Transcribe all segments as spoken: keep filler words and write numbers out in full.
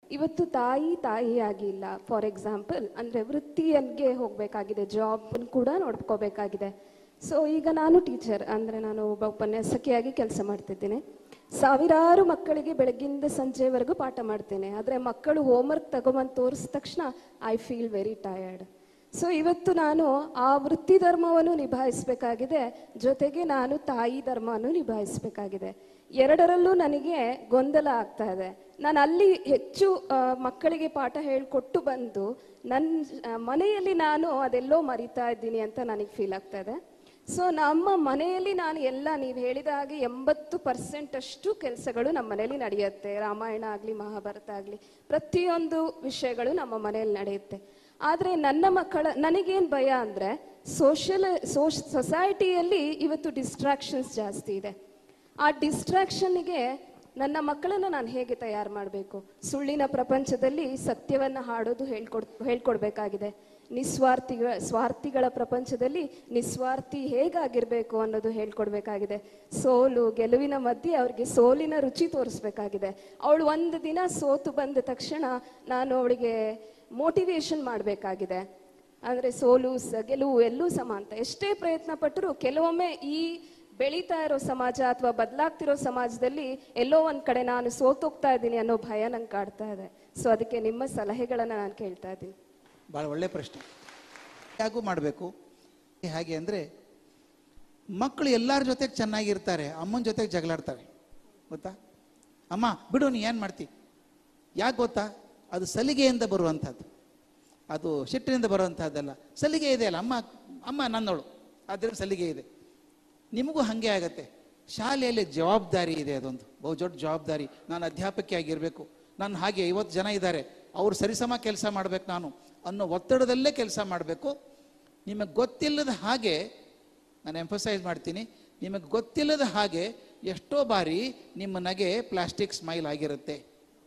ಇವತ್ತು ತಾಯಿ ತಾಯಿ ಆಗಿಲ್ಲ. ಫಾರ್ ಎಕ್ಸಾಂಪಲ್ ಅಂದರೆ ವೃತ್ತಿಯನ್ಗೆ ಹೋಗಬೇಕಾಗಿದೆ, ಜಾಬ್ ಕೂಡ ನೋಡ್ಕೋಬೇಕಾಗಿದೆ. ಸೊ ಈಗ ನಾನು ಟೀಚರ್ ಅಂದರೆ ನಾನು ಒಬ್ಬ ಉಪನ್ಯಾಸಕಿಯಾಗಿ ಕೆಲಸ ಮಾಡ್ತಿದ್ದೀನಿ. ಸಾವಿರಾರು ಮಕ್ಕಳಿಗೆ ಬೆಳಗ್ಗಿಂದ ಸಂಜೆವರೆಗೂ ಪಾಠ ಮಾಡ್ತೇನೆ. ಆದರೆ ಮಕ್ಕಳು ಹೋಮ್ವರ್ಕ್ ತಗೊಂಬಂದು ತೋರಿಸಿದ ತಕ್ಷಣ I feel very tired. So ಇವತ್ತು ನಾನು ಆ ವೃತ್ತಿ ಧರ್ಮವನ್ನು ನಿಭಾಯಿಸಬೇಕಾಗಿದೆ, ಜೊತೆಗೆ ನಾನು ತಾಯಿ ಧರ್ಮವನ್ನು ನಿಭಾಯಿಸಬೇಕಾಗಿದೆ. ಎರಡರಲ್ಲೂ ನನಗೆ ಗೊಂದಲ ಆಗ್ತಾ ಇದೆ. ನಾನು ಅಲ್ಲಿ ಹೆಚ್ಚು ಮಕ್ಕಳಿಗೆ ಪಾಠ ಹೇಳಿಕೊಟ್ಟು ಬಂದು ನನ್ನ ಮನೆಯಲ್ಲಿ ನಾನು ಅದೆಲ್ಲೋ ಮರಿತಾ ಇದ್ದೀನಿ ಅಂತ ನನಗೆ ಫೀಲ್ ಆಗ್ತಾ ಇದೆ. ಸೊ ನಮ್ಮ ಮನೆಯಲ್ಲಿ ನಾನು ಎಲ್ಲ ನೀವು ಹೇಳಿದ ಹಾಗೆ ಎಂಬತ್ತು ಪರ್ಸೆಂಟ್ ಅಷ್ಟು ಕೆಲಸಗಳು ನಮ್ಮ ಮನೆಯಲ್ಲಿ ನಡೆಯುತ್ತೆ. ರಾಮಾಯಣ ಆಗಲಿ ಮಹಾಭಾರತ ಆಗಲಿ ಪ್ರತಿಯೊಂದು ವಿಷಯಗಳು ನಮ್ಮ ಮನೆಯಲ್ಲಿ ನಡೆಯುತ್ತೆ. ಆದರೆ ನನ್ನ ಮಕ್ಕಳ ನನಗೇನು ಭಯ ಅಂದರೆ ಸೋಷಿಯಲ್ ಸೋಶ್ ಸೊಸೈಟಿಯಲ್ಲಿ ಇವತ್ತು ಡಿಸ್ಟ್ರಾಕ್ಷನ್ಸ್ ಜಾಸ್ತಿ ಇದೆ. ಆ ಡಿಸ್ಟ್ರಾಕ್ಷನ್ಗೆ ನನ್ನ ಮಕ್ಕಳನ್ನು ನಾನು ಹೇಗೆ ತಯಾರು ಮಾಡಬೇಕು? ಸುಳ್ಳಿನ ಪ್ರಪಂಚದಲ್ಲಿ ಸತ್ಯವನ್ನು ಹಾಡೋದು ಹೇಳ್ಕೊಡ್ ಹೇಳ್ಕೊಡ್ಬೇಕಾಗಿದೆ. ನಿಸ್ವಾರ್ಥಿಗಳ ಸ್ವಾರ್ಥಿಗಳ ಪ್ರಪಂಚದಲ್ಲಿ ನಿಸ್ವಾರ್ಥಿ ಹೇಗಾಗಿರಬೇಕು ಅನ್ನೋದು ಹೇಳ್ಕೊಡ್ಬೇಕಾಗಿದೆ. ಸೋಲು ಗೆಲುವಿನ ಮಧ್ಯೆ ಅವ್ರಿಗೆ ಸೋಲಿನ ರುಚಿ ತೋರಿಸ್ಬೇಕಾಗಿದೆ. ಅವಳು ಒಂದು ದಿನ ಸೋತು ಬಂದ ತಕ್ಷಣ ನಾನು ಅವಳಿಗೆ ಮೋಟಿವೇಶನ್ ಮಾಡಬೇಕಾಗಿದೆ. ಅಂದರೆ ಸೋಲು ಗೆಲುವು ಎಲ್ಲೂ ಸಮ ಅಂತ ಎಷ್ಟೇ ಪ್ರಯತ್ನ ಪಟ್ಟರು ಕೆಲವೊಮ್ಮೆ ಈ ಬೆಳೀತಾ ಇರೋ ಸಮಾಜ ಅಥವಾ ಬದಲಾಗ್ತಿರೋ ಸಮಾಜದಲ್ಲಿ ಎಲ್ಲೋ ಒಂದು ಕಡೆ ನಾನು ಸೋತೋಗ್ತಾ ಇದ್ದೀನಿ ಅನ್ನೋ ಭಯ ನಂಗೆ ಕಾಡ್ತಾ ಇದೆ. ಸೊ ಅದಕ್ಕೆ ನಿಮ್ಮ ಸಲಹೆಗಳನ್ನು ನಾನು ಕೇಳ್ತಾ ಇದ್ದೀನಿ. ಭಾಳ ಒಳ್ಳೆಯ ಪ್ರಶ್ನೆ. ಹೇಗೂ ಮಾಡಬೇಕು ಹಾಗೆ ಅಂದರೆ ಮಕ್ಕಳು ಎಲ್ಲರ ಜೊತೆಗೆ ಚೆನ್ನಾಗಿರ್ತಾರೆ, ಅಮ್ಮನ ಜೊತೆಗೆ ಜಗಳಾಡ್ತಾರೆ ಗೊತ್ತಾ? ಅಮ್ಮ ಬಿಡು ನೀ ಏನು ಮಾಡ್ತಿ, ಯಾಕೆ ಗೊತ್ತಾ? ಅದು ಸಲಿಗೆಯಿಂದ ಬರುವಂಥದ್ದು, ಅದು ಸಿಟ್ಟಿನಿಂದ ಬರುವಂಥದ್ದಲ್ಲ. ಸಲಿಗೆ ಇದೆ ಅಲ್ಲ, ಅಮ್ಮ ಅಮ್ಮ ನನ್ನವಳು, ಆದ್ದರಿಂದ ಸಲಿಗೆ ಇದೆ. ನಿಮಗೂ ಹಾಗೆ ಆಗತ್ತೆ. ಶಾಲೆಯಲ್ಲಿ ಜವಾಬ್ದಾರಿ ಇದೆ, ಅದೊಂದು ಬಹು ದೊಡ್ಡ ಜವಾಬ್ದಾರಿ. ನಾನು ಅಧ್ಯಾಪಕಿ ಆಗಿರಬೇಕು, ನಾನು ಹಾಗೆ ಐವತ್ತು ಜನ ಇದ್ದಾರೆ, ಅವರು ಸರಿಸಮ ಕೆಲಸ ಮಾಡಬೇಕು ನಾನು ಅನ್ನೋ ಒತ್ತಡದಲ್ಲೇ ಕೆಲಸ ಮಾಡಬೇಕು. ನಿಮಗೆ ಗೊತ್ತಿಲ್ಲದ ಹಾಗೆ, ನಾನು ಎಂಫಸೈಸ್ ಮಾಡ್ತೀನಿ, ನಿಮಗೆ ಗೊತ್ತಿಲ್ಲದ ಹಾಗೆ ಎಷ್ಟೋ ಬಾರಿ ನಿಮ್ಮ ನಗೆ ಪ್ಲಾಸ್ಟಿಕ್ ಸ್ಮೈಲ್ ಆಗಿರುತ್ತೆ.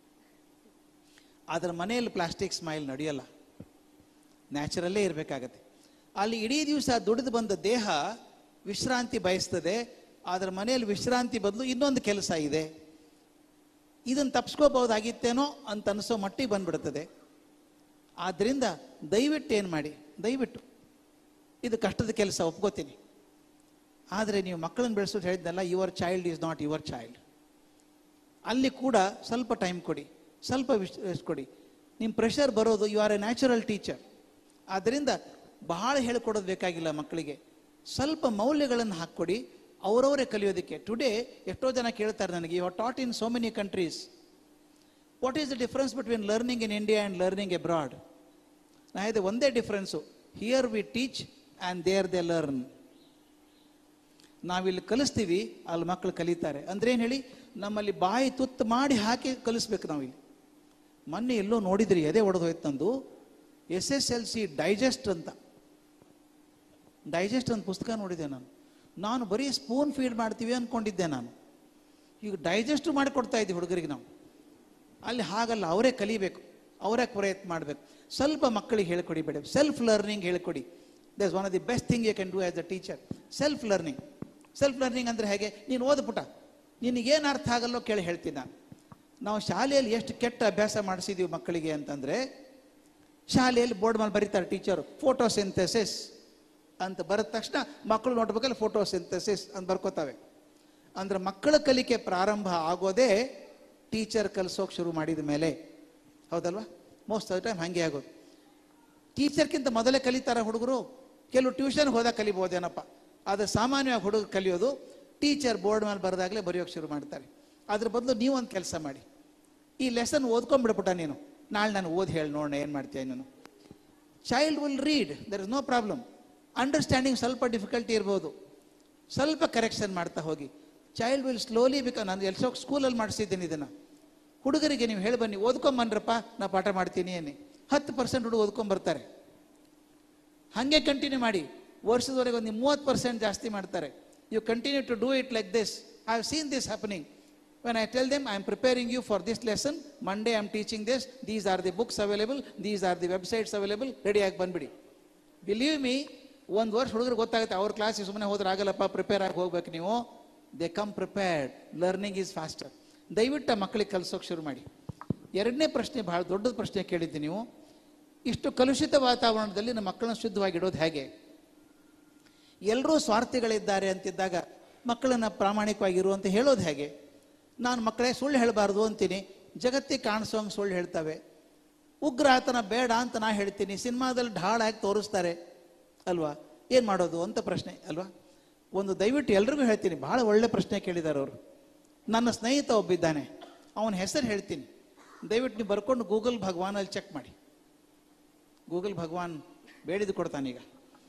ಅದರ ಮನೆಯಲ್ಲಿ ಪ್ಲಾಸ್ಟಿಕ್ ಸ್ಮೈಲ್ ನಡೆಯಲ್ಲ, ನ್ಯಾಚುರಲ್ಲೇ ಇರಬೇಕಾಗತ್ತೆ. ಅಲ್ಲಿ ಇಡೀ ದಿವಸ ದುಡಿದು ಬಂದ ದೇಹ ವಿಶ್ರಾಂತಿ ಬಯಸ್ತದೆ, ಅದರ ಮನೆಯಲ್ಲಿ ವಿಶ್ರಾಂತಿ ಬದಲು ಇನ್ನೊಂದು ಕೆಲಸ ಇದೆ. ಇದನ್ನು ತಪ್ಪಿಸ್ಕೋಬಹುದಾಗಿತ್ತೇನೋ ಅಂತ ಅನಿಸೋ ಮಟ್ಟಿಗೆ ಬಂದ್ಬಿಡ್ತದೆ. ಆದ್ದರಿಂದ ದಯವಿಟ್ಟು ಏನು ಮಾಡಿ, ದಯವಿಟ್ಟು ಇದು ಕಷ್ಟದ ಕೆಲಸ ಒಪ್ಕೋತೀನಿ, ಆದರೆ ನೀವು ಮಕ್ಕಳನ್ನು ಬೆಳೆಸೋದು ಹೇಳಿದ್ನಲ್ಲ, your child is not your child. ಅಲ್ಲಿ ಕೂಡ ಸ್ವಲ್ಪ ಟೈಮ್ ಕೊಡಿ, ಸ್ವಲ್ಪ ವಿಶ್ವಾಸ ಕೊಡಿ. ನಿಮ್ಮ ಪ್ರೆಷರ್ ಬರೋದು, you are a natural teacher. ಆದ್ದರಿಂದ ಬಹಳ ಹೇಳ್ಕೊಡೋದು ಬೇಕಾಗಿಲ್ಲ ಮಕ್ಕಳಿಗೆ, ಸ್ವಲ್ಪ ಮೌಲ್ಯಗಳನ್ನು ಹಾಕ್ಕೊಡಿ ಅವರವರೇ ಕಲಿಯೋದಕ್ಕೆ. ಟುಡೇ ಎಷ್ಟೋ ಜನ ಕೇಳ್ತಾರೆ ನನಗೆ, you are taught in so many countries, what is the difference between learning in India and learning abroad? ನಾ ಹೇಳಿದೆ ಒಂದೇ difference, here we teach and there they learn. ನಾವಿಲ್ಲಿ ಕಲಿಸ್ತೀವಿ, ಅಲ್ಲಿ ಮಕ್ಕಳು ಕಲಿತಾರೆ. ಅಂದ್ರೆ ಏನು ಹೇಳಿ, ನಮ್ಮಲ್ಲಿ ಬಾಯಿ ತುತ್ತು ಮಾಡಿ ಹಾಕಿ ಕಲಿಸ್ಬೇಕು ನಾವಿಲ್ಲಿ. ಮೊನ್ನೆ ಎಲ್ಲೋ ನೋಡಿದ್ರಿ, ಎದೆ ಒಡೆದು ಹೋಯ್ತು ನಂದು, S S L C digest ಅಂತ ಡೈಜೆಸ್ಟ್ ಅಂತ ಪುಸ್ತಕ ನೋಡಿದ್ದೆ ನಾನು. ನಾನು ಬರೀ ಸ್ಪೂನ್ ಫೀಡ್ ಮಾಡ್ತೀವಿ ಅಂದ್ಕೊಂಡಿದ್ದೆ ನಾನು. ಈಗ ಡೈಜೆಸ್ಟು ಮಾಡಿಕೊಡ್ತಾ ಇದ್ದೀವಿ ಹುಡುಗರಿಗೆ ನಾವು. ಅಲ್ಲಿ ಹಾಗಲ್ಲ, ಅವರೇ ಕಲಿಬೇಕು, ಅವರೇ ಪ್ರಯತ್ನ ಮಾಡಬೇಕು. ಸ್ವಲ್ಪ ಮಕ್ಕಳಿಗೆ ಹೇಳ್ಕೊಡಿ ಬೇಡ, ಸೆಲ್ಫ್ ಲರ್ನಿಂಗ್ ಹೇಳ್ಕೊಡಿ. That is one of the best thing you can do as a teacher. Self learning. Self learning ಅಂದರೆ ಹೇಗೆ? ನೀನು ಓದ್ಬಿಟ್ಟ, ನಿನಗೇನು ಅರ್ಥ ಆಗಲ್ಲೋ ಕೇಳಿ ಹೇಳ್ತೀನಿ ನಾನು. ನಾವು ಶಾಲೆಯಲ್ಲಿ ಎಷ್ಟು ಕೆಟ್ಟ ಅಭ್ಯಾಸ ಮಾಡಿಸಿದ್ದೀವಿ ಮಕ್ಕಳಿಗೆ ಅಂತಂದರೆ, ಶಾಲೆಯಲ್ಲಿ ಬೋರ್ಡ್ ಮೇಲೆ ಬರೀತಾರೆ ಟೀಚರು, ಫೋಟೋಸಿಂಥೆಸಿಸ್ ಅಂತ ಬರೆದ ತಕ್ಷಣ ಮಕ್ಕಳು ನೋಡ್ಬೇಕಲ್ಲ ಫೋಟೋಸಿಂಥೆಸಿಸ್ ಅಂತ ಬರ್ಕೋತಾವೆ. ಅಂದ್ರೆ ಮಕ್ಕಳ ಕಲಿಕೆ ಪ್ರಾರಂಭ ಆಗೋದೇ ಟೀಚರ್ ಕಲಿಸೋಕೆ ಶುರು ಮಾಡಿದ ಮೇಲೆ, ಹೌದಲ್ವಾ? ಮೋಸ್ಟ್ ಆಫ್ ದ ಟೈಮ್ ಹಾಗೆ ಆಗೋದು. ಟೀಚರ್ಗಿಂತ ಮೊದಲೇ ಕಲಿತಾರ ಹುಡುಗರು. ಕೆಲವು ಟ್ಯೂಷನ್ಗೆ ಹೋದಾಗ ಕಲಿಬೋದೇನಪ್ಪ, ಆದರೆ ಸಾಮಾನ್ಯವಾಗಿ ಹುಡುಗ ಕಲಿಯೋದು ಟೀಚರ್ ಬೋರ್ಡ್ ಮೇಲೆ ಬರೆದಾಗಲೇ ಬರೆಯೋಕೆ ಶುರು ಮಾಡ್ತಾರೆ. ಅದ್ರ ಬದಲು ನೀವೊಂದು ಕೆಲಸ ಮಾಡಿ, ಈ ಲೆಸನ್ ಓದ್ಕೊಂಡ್ಬಿಡ್ಬಿಟ್ಟ ನೀನು, ನಾಳೆ ನಾನು ಓದಿ ಹೇಳಿ ನೋಡೋಣ ಏನು ಮಾಡ್ತೀಯ ನೀನು. Child will read, there is no problem. Understanding ಸ್ವಲ್ಪ ಡಿಫಿಕಲ್ಟಿ ಇರ್ಬೋದು, ಸ್ವಲ್ಪ ಕರೆಕ್ಷನ್ ಮಾಡ್ತಾ ಹೋಗಿ. Child will slowly become. ನಾನು ಎಲ್ಸೋ ಸ್ಕೂಲಲ್ಲಿ ಮಾಡಿಸಿದ್ದೀನಿ ಇದನ್ನು. ಹುಡುಗರಿಗೆ ನೀವು ಹೇಳಿ ಬನ್ನಿ, ಓದ್ಕೊಂಬನ್ರಪ್ಪ ನಾ ಪಾಠ ಮಾಡ್ತೀನಿ ಏನಿ, ಹತ್ತು ಪರ್ಸೆಂಟ್ ಹುಡುಗ ಓದ್ಕೊಂಬರ್ತಾರೆ. ಹಾಗೆ ಕಂಟಿನ್ಯೂ ಮಾಡಿ, ವರ್ಷದವರೆಗೆ ಒಂದು ಮೂವತ್ತು ಪರ್ಸೆಂಟ್ ಜಾಸ್ತಿ ಮಾಡ್ತಾರೆ. You continue to do it like this. I have seen this happening. When I tell them I am preparing you for this lesson, Monday I am teaching this, these are the books available, these are the websites available, ready ಆಗಿ ಬಂದ್ಬಿಡಿ. Believe me, ಒಂದು ವರ್ಷ ಹುಡುಗರು ಗೊತ್ತಾಗುತ್ತೆ, ಅವ್ರ ಕ್ಲಾಸಿಗೆ ಸುಮ್ಮನೆ ಹೋದ್ರೆ ಆಗಲ್ಲಪ್ಪ, ಪ್ರಿಪೇರ್ ಆಗಿ ಹೋಗ್ಬೇಕು ನೀವು. They come prepared. Learning is faster. ದಯವಿಟ್ಟು ಮಕ್ಕಳಿಗೆ ಕಲಿಸೋಕೆ ಶುರು ಮಾಡಿ. ಎರಡನೇ ಪ್ರಶ್ನೆ ಬಹಳ ದೊಡ್ಡ ಪ್ರಶ್ನೆ ಕೇಳಿದ್ದೀನಿ ನೀವು. ಇಷ್ಟು ಕಲುಷಿತ ವಾತಾವರಣದಲ್ಲಿ ನಮ್ಮ ಮಕ್ಕಳನ್ನ ಶುದ್ಧವಾಗಿಡೋದು ಹೇಗೆ? ಎಲ್ಲರೂ ಸ್ವಾರ್ಥಿಗಳಿದ್ದಾರೆ ಅಂತಿದ್ದಾಗ ಮಕ್ಕಳನ್ನ ಪ್ರಾಮಾಣಿಕವಾಗಿರು ಅಂತ ಹೇಳೋದು ಹೇಗೆ? ನಾನು ಮಕ್ಕಳೇ ಸುಳ್ಳು ಹೇಳಬಾರ್ದು ಅಂತೀನಿ, ಜಗತ್ತಿಗೆ ಕಾಣಿಸೋಂಗೆ ಸುಳ್ಳು ಹೇಳ್ತವೆ. ಉಗ್ರ ಆತನ ಬೇಡ ಅಂತ ನಾ ಹೇಳ್ತೀನಿ, ಸಿನಿಮಾದಲ್ಲಿ ಢಾಳ ಹಾಕಿ ತೋರಿಸ್ತಾರೆ ಅಲ್ವಾ, ಏನು ಮಾಡೋದು ಅಂತ ಪ್ರಶ್ನೆ ಅಲ್ವಾ. ಒಂದು ದಯವಿಟ್ಟು ಎಲ್ರಿಗೂ ಹೇಳ್ತೀನಿ, ಭಾಳ ಒಳ್ಳೆ ಪ್ರಶ್ನೆ ಕೇಳಿದ್ದಾರೆ ಅವರು. ನನ್ನ ಸ್ನೇಹಿತ ಒಬ್ಬಿದ್ದಾನೆ, ಅವನ ಹೆಸರು ಹೇಳ್ತೀನಿ, ದಯವಿಟ್ಟು ನೀವು ಬರ್ಕೊಂಡು ಗೂಗಲ್ ಭಗವಾನಲ್ಲಿ ಚೆಕ್ ಮಾಡಿ. ಗೂಗಲ್ ಭಗವಾನ್ ಬೇಡಿದು ಕೊಡ್ತಾನೀಗ.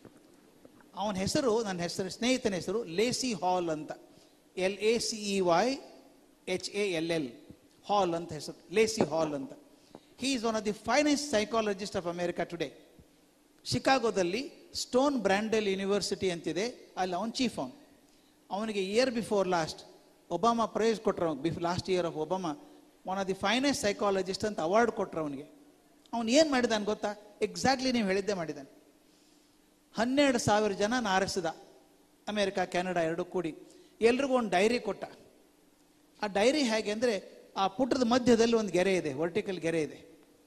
ಅವನ ಹೆಸರು, ನನ್ನ ಹೆಸರು ಸ್ನೇಹಿತನ ಹೆಸರು ಲೇಸಿ ಹಾಲ್ ಅಂತ, L A C E Y H A L L, Hall ಅಂತ ಹೆಸರು, ಲೇಸಿ ಹಾಲ್ ಅಂತ. He is one of the finest psychologist of America today. ಶಿಕಾಗೋದಲ್ಲಿ ಸ್ಟೋನ್ ಬ್ರ್ಯಾಂಡೆಲ್ ಯೂನಿವರ್ಸಿಟಿ ಅಂತಿದೆ, ಅಲ್ಲಿ ಅವನು ಚೀಫ್. ಅವನು ಅವನಿಗೆ year before last Obama prize ಕೊಟ್ಟರು. Before last year of Obama one of the finest psychologist ಅಂತ award ಕೊಟ್ಟರು ಅವನಿಗೆ. ಅವನು ಏನು ಮಾಡಿದಾನೆ ಗೊತ್ತಾ? ಎಕ್ಸಾಕ್ಟ್ಲಿ ನೀವು ಹೇಳಿದ್ದೆ ಮಾಡಿದ್ದಾನೆ. ಹನ್ನೆರಡು ಸಾವಿರ ಜನ ಆರಿಸಿದ, ಅಮೇರಿಕಾ ಕೆನಡಾ ಎರಡು ಕೂಡಿ, ಎಲ್ರಿಗೂ ಒಂದು ಡೈರಿ ಕೊಟ್ಟ. ಆ ಡೈರಿ ಹೇಗೆ ಅಂದರೆ, ಆ ಪುಟದ ಮಧ್ಯದಲ್ಲಿ ಒಂದು ಗೆರೆ ಇದೆ, ವರ್ಟಿಕಲ್ ಗೆರೆ ಇದೆ.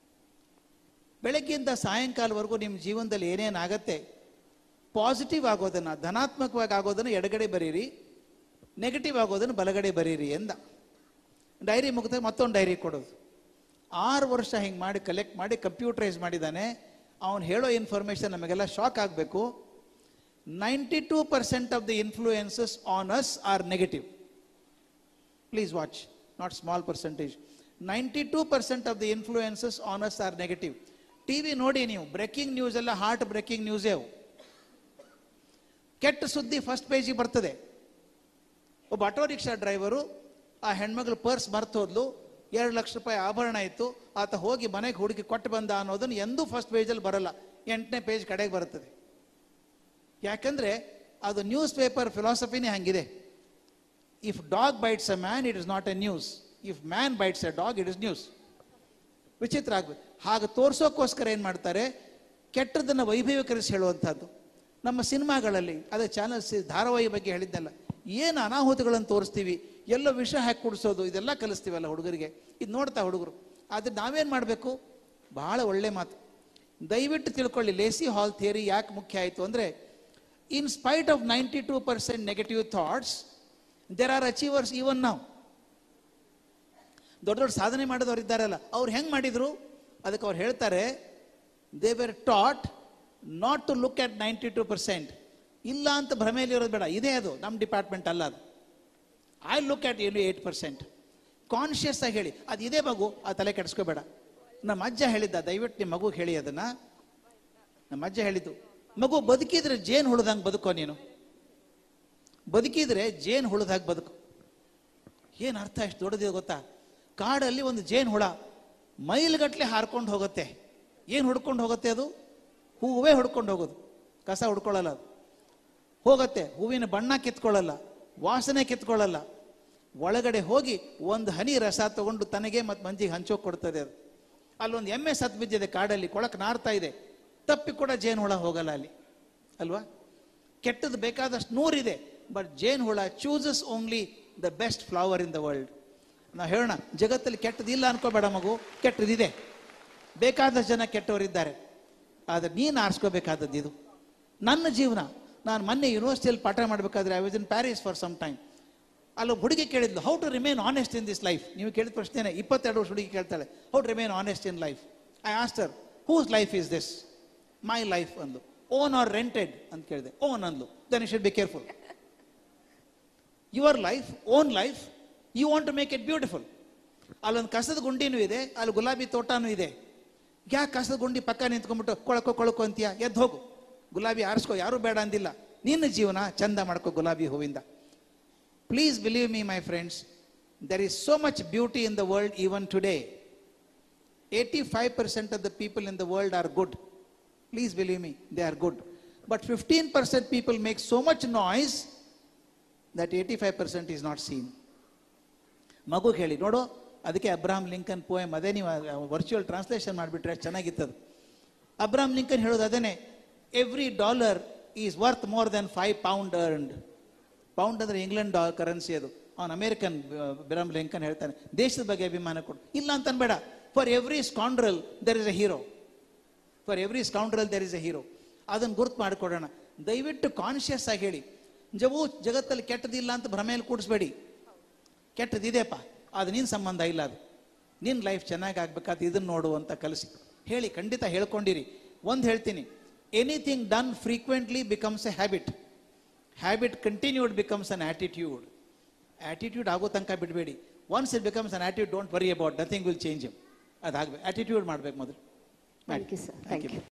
ಬೆಳಗ್ಗೆಯಿಂದ ಸಾಯಂಕಾಲವರೆಗೂ ನಿಮ್ಮ ಜೀವನದಲ್ಲಿ ಏನೇನಾಗತ್ತೆ, ಪಾಸಿಟಿವ್ ಆಗೋದನ್ನು, ಧನಾತ್ಮಕವಾಗಿ ಆಗೋದನ್ನು ಎಡಗಡೆ ಬರೀರಿ, ನೆಗೆಟಿವ್ ಆಗೋದನ್ನು ಬಲಗಡೆ ಬರೀರಿ ಎಂದ. ಡೈರಿ ಮುಗಿದ ಮತ್ತೊಂದು ಡೈರಿ ಕೊಡೋದು. ಆರು ವರ್ಷ ಹಿಂಗೆ ಮಾಡಿ ಕಲೆಕ್ಟ್ ಮಾಡಿ ಕಂಪ್ಯೂಟರೈಸ್ ಮಾಡಿದ್ದಾನೆ. ಅವನು ಹೇಳೋ ಇನ್ಫಾರ್ಮೇಷನ್ ನಮಗೆಲ್ಲ ಶಾಕ್ ಆಗಬೇಕು. Ninety two percent of the influences on us are negative. Please watch, not small percentage. Ninety two percent of the influences on us are negative. T V ನೋಡಿ ನೀವು, breaking news ಎಲ್ಲ heart breaking ನ್ಯೂಸೇ ಅವು. ಕೆಟ್ಟ ಸುದ್ದಿ first ಪೇಜಿಗೆ ಬರ್ತದೆ. ಒಬ್ಬ auto rickshaw driver, ಆ ಹೆಣ್ಮಗಳು ಪರ್ಸ್ ಮರ್ತು ಹೋದ್ಲು, ಎರಡು ಲಕ್ಷ ರೂಪಾಯಿ ಆಭರಣ ಇತ್ತು, ಆತ ಹೋಗಿ ಮನೆಗೆ ಹುಡುಕಿ ಕೊಟ್ಟು ಬಂದ ಅನ್ನೋದನ್ನು ಎಂದೂ ಫಸ್ಟ್ ಪೇಜಲ್ಲಿ ಬರಲ್ಲ, ಎಂಟನೇ ಪೇಜ್ ಕಡೆಗೆ ಬರ್ತದೆ. ಯಾಕಂದರೆ ಅದು ನ್ಯೂಸ್ ಪೇಪರ್ ಫಿಲಾಸಫಿನೇ ಹಂಗಿದೆ. If dog bites a man it is not a news, if man bites a dog it is news. ವಿಚಿತ್ರ ಆಗ್ಬೇಕು. ಹಾಗೆ ತೋರಿಸೋಕ್ಕೋಸ್ಕರ ಏನು ಮಾಡ್ತಾರೆ, ಕೆಟ್ಟದನ್ನು ವೈಭವೀಕರಿಸಿ ಹೇಳುವಂಥದ್ದು. ನಮ್ಮ ಸಿನಿಮಾಗಳಲ್ಲಿ ಅದೇ ಚಾನಲ್ಸ್ ಧಾರಾವಾಹಿ ಬಗ್ಗೆ ಹೇಳಿದ್ದಲ್ಲ, ಏನು ಅನಾಹುತಗಳನ್ನು ತೋರಿಸ್ತೀವಿ, ಎಲ್ಲ ವಿಷ ಹಾಕಿ ಕುಡಿಸೋದು, ಇದೆಲ್ಲ ಕಲಿಸ್ತೀವಲ್ಲ ಹುಡುಗರಿಗೆ. ಇದು ನೋಡ್ತಾ ಹುಡುಗರು. ಆದರೆ ನಾವೇನು ಮಾಡಬೇಕು? ಬಹಳ ಒಳ್ಳೆ ಮಾತು, ದಯವಿಟ್ಟು ತಿಳ್ಕೊಳ್ಳಿ. ಲೇಸಿ ಹಾಲ್ ಥಿಯರಿ ಯಾಕೆ ಮುಖ್ಯ ಆಯಿತು ಅಂದರೆ, in spite of ninety two percent negative thoughts there are achievers even ನಾವು. ದೊಡ್ಡ ದೊಡ್ಡ ಸಾಧನೆ ಮಾಡಿದವರು ಇದ್ದಾರಲ್ಲ, ಅವ್ರು ಹೆಂಗೆ ಮಾಡಿದರು? ಅದಕ್ಕೆ ಅವ್ರು ಹೇಳ್ತಾರೆ, they were taught not to look at ninety two percent. ಇಲ್ಲ ಅಂತ ಭ್ರಮೆಯಲ್ಲಿ ಇರೋದು ಬೇಡ, ಇದೇ ಅದು ನಮ್ಮ ಡಿಪಾರ್ಟ್ಮೆಂಟ್ ಅಲ್ಲ ಅದು. ಐ ಲುಕ್ ಅಟ್ ಏನು ಏಟ್ ಪರ್ಸೆಂಟ್ ಕಾನ್ಷಿಯಸ್ ಆಗಿ ಹೇಳಿ, ಅದು ಇದೇ ಮಗು, ಆ ತಲೆ ಕೆಡಿಸ್ಕೋಬೇಡ. ನಮ್ಮ ಅಜ್ಜ ಹೇಳಿದ್ದ, ದಯವಿಟ್ಟು ನಿಮ್ಮ ಮಗು ಹೇಳಿ ಅದನ್ನು. ನಮ್ಮ ಅಜ್ಜ ಹೇಳಿದ್ದು, ಮಗು ಬದುಕಿದ್ರೆ ಜೇನು ಹುಳದಂಗೆ ಬದುಕೋ ನೀನು, ಬದುಕಿದ್ರೆ ಜೇನು ಹುಳದಾಗ ಬದುಕು. ಏನು ಅರ್ಥ ಎಷ್ಟು ದೊಡ್ಡದಿದೆ ಗೊತ್ತಾ? ಕಾಡಲ್ಲಿ ಒಂದು ಜೇನು ಹುಳ ಮೈಲ್ಗಟ್ಲೆ ಹಾರ್ಕೊಂಡು ಹೋಗುತ್ತೆ. ಏನು ಹುಡ್ಕೊಂಡು ಹೋಗುತ್ತೆ ಅದು? ಹೂವೇ ಹುಡ್ಕೊಂಡು ಹೋಗೋದು, ಕಸ ಹುಡ್ಕೊಳ್ಳಲ್ಲ ಅದು. ಹೋಗುತ್ತೆ, ಹೂವಿನ ಬಣ್ಣ ಕಿತ್ಕೊಳ್ಳಲ್ಲ, ವಾಸನೆ ಕಿತ್ಕೊಳ್ಳಲ್ಲ. ಒಳಗಡೆ ಹೋಗಿ ಒಂದು ಹನಿ ರಸ ತಗೊಂಡು ತನಗೆ ಮತ್ತು ಮಂಜಿಗೆ ಹಂಚೋಕೆ ಕೊಡ್ತದೆ ಅದು. ಅಲ್ಲೊಂದು ಎಮ್ಮೆ ಸತ್ ಬಿದ್ದಿದೆ ಕಾಡಲ್ಲಿ, ಕೊಳಕ್ಕೆ ನಾರ್ತಾ ಇದೆ, ತಪ್ಪಿ ಕೂಡ ಜೇನು ಹುಳ ಹೋಗಲ್ಲ ಅಲ್ಲಿ ಅಲ್ವಾ. ಕೆಟ್ಟದ್ದು ಬೇಕಾದಷ್ಟು ನೂರಿದೆ, ಬಟ್ ಜೇನು ಹುಳ chooses only the best flower in the world. ನಾವು ಹೇಳೋಣ, ಜಗತ್ತಲ್ಲಿ ಕೆಟ್ಟದಿಲ್ಲ ಅನ್ಕೋಬೇಡ ಮಗು, ಕೆಟ್ಟದಿದೆ, ಬೇಕಾದಷ್ಟು ಜನ ಕೆಟ್ಟವರಿದ್ದಾರೆ, ಆದರೆ ನೀನು ಆರಿಸ್ಕೋಬೇಕಾದದ್ದು ಇದು. ನನ್ನ ಜೀವನ, ನಾನು ಮೊನ್ನೆ ಯೂನಿವರ್ಸಿಟಿಯಲ್ಲಿ ಪಾಠ ಮಾಡಬೇಕಾದ್ರೆ I was in Paris for some time. ಅಲ್ಲೊಬ್ಬ ಹುಡುಗಿ ಕೇಳಿದ್ಲು, how to remain honest in this life. ನೀವು ಕೇಳಿದ ಪ್ರಶ್ನೆನೇ, ಇಪ್ಪತ್ತೆರಡು ವರ್ಷ ಹುಡುಗಿ ಕೇಳ್ತಾಳೆ, how to remain honest in life. I ಆಸ್ಟರ್, whose life is this? My life ಅಂದ್ಲು. ಓನ್ ಆರ್ ರೆಂಟೆಡ್ ಅಂತ ಕೇಳಿದೆ. ಓನ್ ಅಂದ್ಲು. Then you should be careful. Your life, own life, you want to make it beautiful. ಅಲ್ಲೊಂದು ಕಸದ ಗುಂಡಿನೂ ಇದೆ, ಅಲ್ಲಿ ಗುಲಾಬಿ ತೋಟನೂ ಇದೆ. ಯಾಕೆ ಕಸದ ಗುಂಡಿ ಪಕ್ಕ ನಿಂತ್ಕೊಂಡ್ಬಿಟ್ಟು ಕೊಳಕೋ ಕೊಳಕೋ ಅಂತೀಯ? ಎದ್ದು ಹೋಗು, ಗುಲಾಬಿ ಆರಿಸ್ಕೋ, ಯಾರೂ ಬೇಡ ಅಂದಿಲ್ಲ. ನಿನ್ನ ಜೀವನ ಚಂದ ಮಾಡ್ಕೋ ಗುಲಾಬಿ ಹೂವಿಂದ. Please believe me my friends, there is so much beauty in the world even today. eighty-five percent of the people in the world are good. Please believe me, they are good. But fifteen percent people make so much noise that eighty-five percent is not seen. ಮಗು ಹೇಳಿ ನೋಡು, ಅದಕ್ಕೆ Abraham Lincoln poem, ಅದೇ ನೀವು virtual translation ಮಾಡಿಬಿಟ್ರೆ ಚೆನ್ನಾಗಿತ್ತದು. Abraham Lincoln ಹೇಳೋದು ಅದೇನೆ, every dollar is worth more than five pound earned. Pound ಅಂದರೆ ಇಂಗ್ಲೆಂಡ್ ಕರೆನ್ಸಿ ಅದು. ಅವನು ಅಮೇರಿಕನ್. ಅಬ್ರಹಾಂ ಲಿಂಕನ್ ಹೇಳ್ತಾನೆ, ದೇಶದ ಬಗ್ಗೆ ಅಭಿಮಾನ ಕೊಡು. ಇಲ್ಲ ಅಂತ ಅನ್ಬೇಡ, for every scoundrel there is a hero, for every scoundrel there is a hero. ಅದನ್ನು ಗುರುತು ಮಾಡಿಕೊಡೋಣ. ದಯವಿಟ್ಟು ಕಾನ್ಷಿಯಸ್ ಆಗಿ ಹೇಳಿ, ಜವು ಜಗತ್ತಲ್ಲಿ ಕೆಟ್ಟದಿಲ್ಲ ಅಂತ ಭ್ರಮೆಯಲ್ಲಿ ಕೂಡಿಸ್ಬೇಡಿ. ಕೆಟ್ಟದಿದೆಯಪ್ಪ, ಅದು ನಿನ್ನ ಸಂಬಂಧ ಇಲ್ಲ, ಅದು ನಿನ್ನ ಲೈಫ್ ಚೆನ್ನಾಗಿ ಆಗ್ಬೇಕಾದ್ರೆ ಇದನ್ನು ನೋಡು ಅಂತ ಕಲಿಸಿ ಹೇಳಿ. ಖಂಡಿತ ಹೇಳ್ಕೊಂಡಿರಿ. ಒಂದು ಹೇಳ್ತೀನಿ, anything done frequently becomes a habit, habit continued becomes an attitude. Attitude ಆಗೋ ತನಕ ಬಿಡಬೇಡಿ. Once it becomes an attitude, don't worry about, nothing will change. ಅದಾಗಬೇಕು, ಆಟಿಟ್ಯೂಡ್ ಮಾಡಬೇಕು ಮೊದಲು. Thank you sir, thank you.